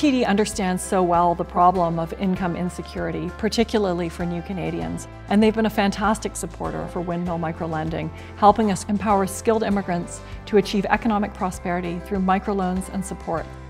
WTD understands so well the problem of income insecurity, particularly for new Canadians, and they've been a fantastic supporter for Windmill Microlending, helping us empower skilled immigrants to achieve economic prosperity through microloans and support.